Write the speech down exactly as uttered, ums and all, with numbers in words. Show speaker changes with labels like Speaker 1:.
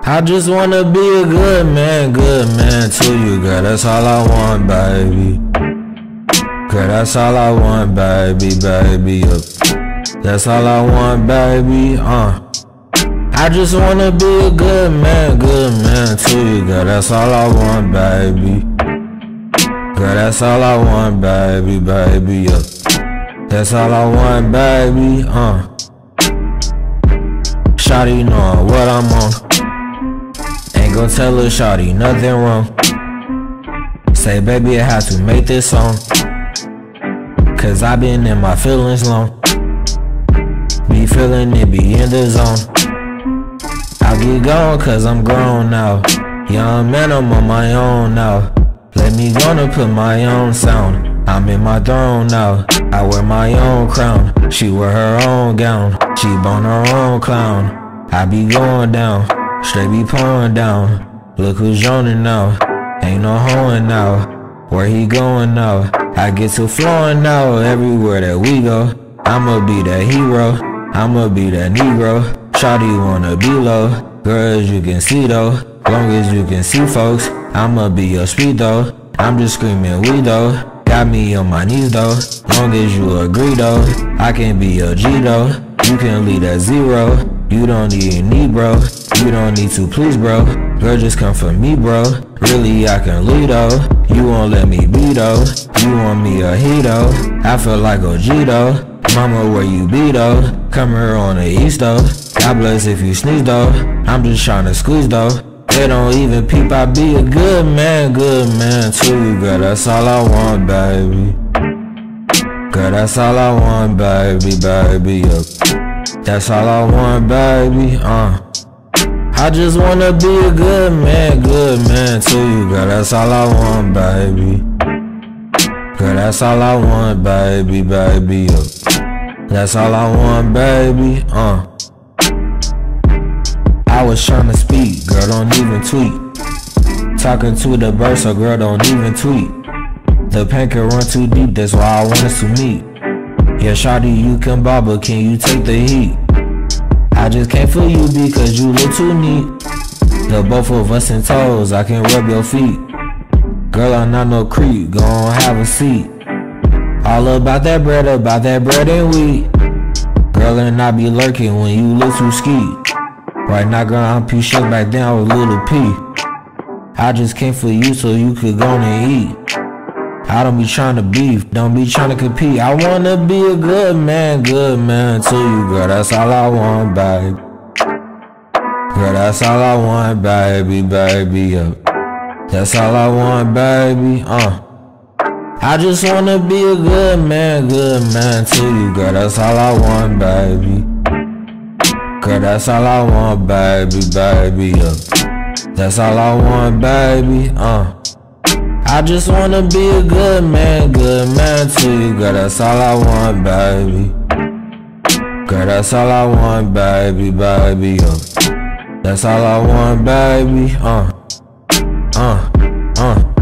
Speaker 1: I just wanna be a good man, good man to you, girl, that's all I want, baby. Girl, that's all I want, baby, baby, uh, that's all I want, baby, uh. I just wanna be a good man, good man to you, girl, that's all I want, baby. Girl, that's all I want, baby, baby, uh, that's all I want, baby, uh. Shawty know what I'm on. Ain't gon' tell her shawty nothing wrong. Say baby I have to make this song, cause I been in my feelings long. Be feeling it, be in the zone. I'll get gone cause I'm grown now. Young man, I'm on my own now. Let me gonna put my own sound. I'm in my throne now. I wear my own crown. She wear her own gown. She bone her own clown. I be going down, straight be pouring down. Look who's joining now. Ain't no hoeing now. Where he going now? I get to flowing now. Everywhere that we go, I'ma be that hero. I'ma be that Negro. Shawty wanna be low. Girls you can see though. Long as you can see folks, I'ma be your speed though. I'm just screaming we though. Got me on my knees though. Long as you agree though, I can be your G though. You can lead at zero. You don't need me, bro. You don't need to please, bro. Girl, just come for me, bro. Really, I can lead, though. You won't let me be, though. You want me a he, though. I feel like O G, though. Mama, where you be, though? Come here on the east, though. God bless if you sneeze, though. I'm just tryna squeeze, though. They don't even peep. I be a good man, good man to you, girl. That's all I want, baby. Girl, that's all I want, baby, baby, yeah. That's all I want, baby, uh. I just wanna be a good man, good man to you, girl, that's all I want, baby. Girl, that's all I want, baby, baby, uh. That's all I want, baby, uh. I was tryna speak, girl, don't even tweet. Talking to the bird, so girl, don't even tweet. The pain can run too deep, that's why I want us to meet. Yeah, shawty, you can bob, but can you take the heat? I just can't feel you because you look too neat. The both of us in toes, I can rub your feet. Girl, I'm not no creep, go on, have a seat. All about that bread, about that bread and wheat. Girl, and I be lurking when you look too skeet. Right now, girl, I'm P shook back down with little P. I just came for you so you could go and eat. I don't be tryna beef, don't be tryna compete. I wanna be a good man, good man to you, girl. That's all I want, baby. Girl, that's all I want, baby, baby, yeah. That's all I want, baby, uh. I just wanna be a good man, good man to you, girl. That's all I want, baby. Girl, that's all I want, baby, baby, yeah. That's all I want, baby, uh. I just wanna be a good man, good man to you, girl, that's all I want, baby. Girl, that's all I want, baby, baby, uh. That's all I want, baby, uh, uh, uh.